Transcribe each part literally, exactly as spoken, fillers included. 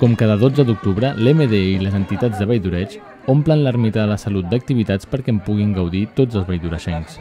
Com cada dotze d'octubre, l'M D i les entitats de Vall d'Oreig omplen l'Ermita de la Salut d'activitats perquè en puguin gaudir tots els valldoreixencs.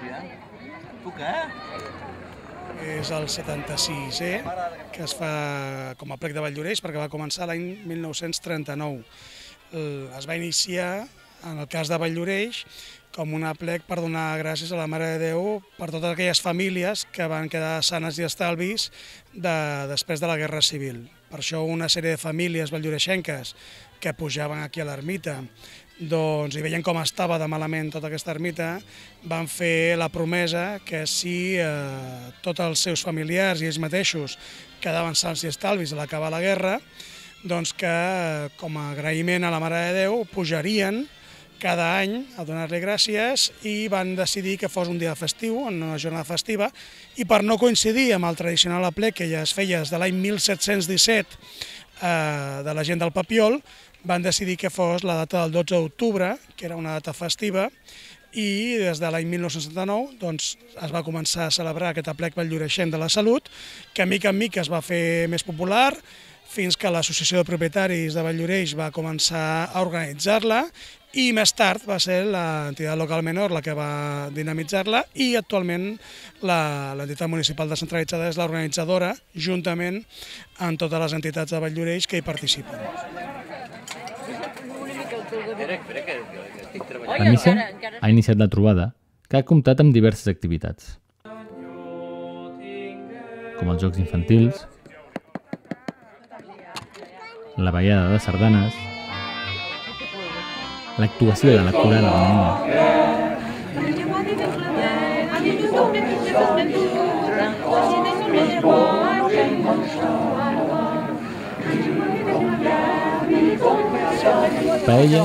És el setanta-sisè que es fa com a plec de Vall d'Oreig perquè va començar l'any mil nou-cents trenta-nou. Es va iniciar, en el cas de Vall d'Oreig, com un aplec per donar gràcies a la Mare de Déu per totes aquelles famílies que van quedar sanes i estalvis de, després de la Guerra Civil. Per això una sèrie de famílies valldoreixenques que pujaven aquí a l'ermita doncs, i veien com estava de malament tota aquesta ermita, van fer la promesa que si eh, tots els seus familiars i ells mateixos quedaven sans i estalvis a l'acabar la guerra, doncs que com a agraïment a la Mare de Déu pujarien cada any a donar-li gràcies i van decidir que fos un dia festiu, una jornada festiva, i per no coincidir amb el tradicional aplec que ja es feia des de l'any mil set-cents disset eh, de la gent del Papiol, van decidir que fos la data del dotze d'octubre, que era una data festiva, i des de l'any mil nou-cents setanta-nou doncs, es va començar a celebrar aquest aplec valldoreixenc de la salut, que mica en mica es va fer més popular, fins que l'Associació de Propietaris de Vall d'Oreig va començar a organitzar-la i més tard va ser l'entitat local menor la que va dinamitzar-la i actualment l'entitat municipal descentralitzada és l'organitzadora juntament amb totes les entitats de Vall d'Oreig que hi participen. La missa ha iniciat la trobada, que ha comptat amb diverses activitats, com els jocs infantils, la ballada de sardanes, l'actuació de la coral armènia, paella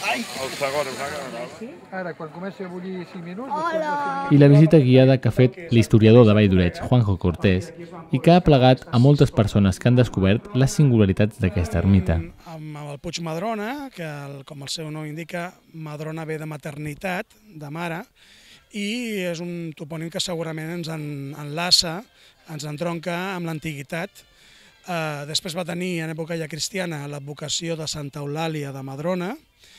i la visita guiada que ha fet l'historiador de Vall d'Oreig, Juanjo Cortés, i que ha plegat a moltes persones que han descobert les singularitats d'aquesta ermita. Amb el Puig Madrona, que com el seu nom indica, Madrona ve de maternitat, de mare, i és un topònim que segurament ens enlaça, ens entronca amb l'antiguitat. Després va tenir, en època ja cristiana, l'advocació de Santa Eulàlia de Madrona,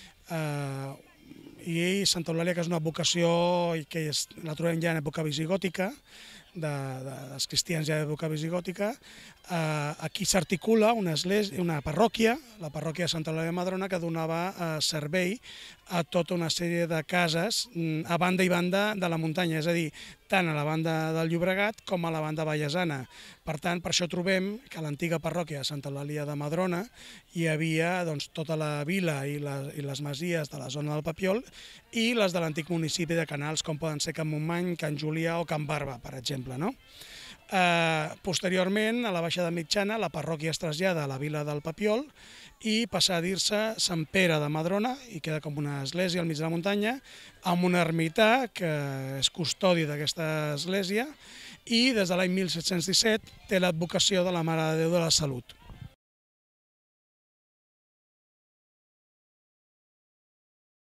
i Santa Eulàlia, que és una advocació que la trobem ja en època visigòtica, dels cristians ja d'època visigòtica. Aquí s'articula una parròquia, la parròquia de Santa Eulàlia de Madrona, que donava servei a tota una sèrie de cases a banda i banda de la muntanya, és a dir, tant a la banda del Llobregat com a la banda vallesana. Per tant, per això trobem que a l'antiga parròquia de Santa Eulàlia de Madrona hi havia tota la vila i les masies de la zona del Papiol i les de l'antic municipi de Canals, com poden ser Can Montmany, Can Julià o Can Barba, per exemple. Posteriorment, a la baixada mitjana, la parròquia es trasllada a la vila del Papiol i passa a dir-se Sant Pere de Madrona, i queda com una església al mig de la muntanya, amb un ermità que és custodi d'aquesta església, i des de l'any mil set-cents disset té l'advocació de la Mare de Déu de la Salut.